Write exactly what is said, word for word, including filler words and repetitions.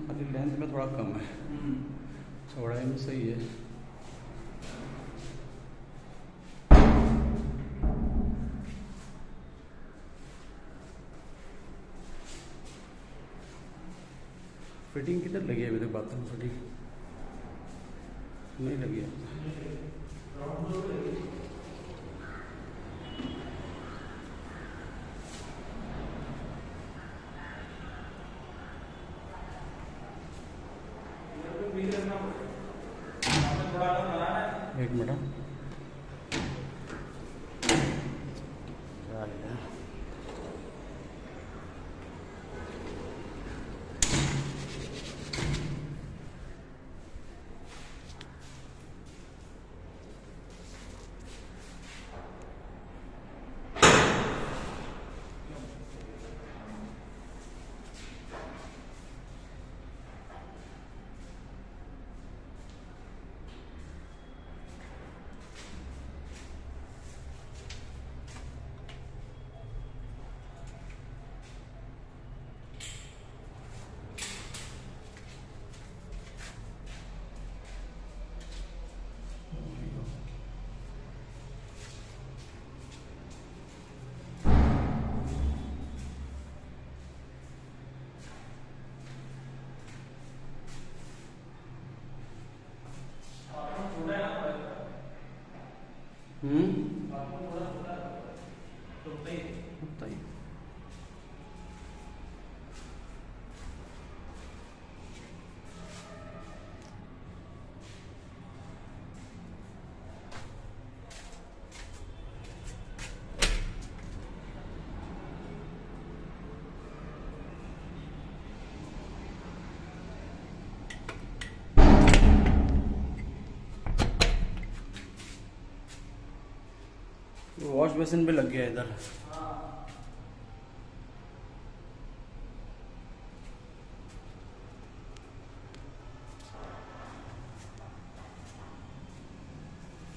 खाली लेंथ में थोड़ा कम है, चौड़ाई में सही है। फिटिंग किधर लगी है अभी तक? बाथरूम फिटिंग नहीं लगी है। एक मिनट हम्म बताइए। वॉश बेसिन पे लग गया इधर।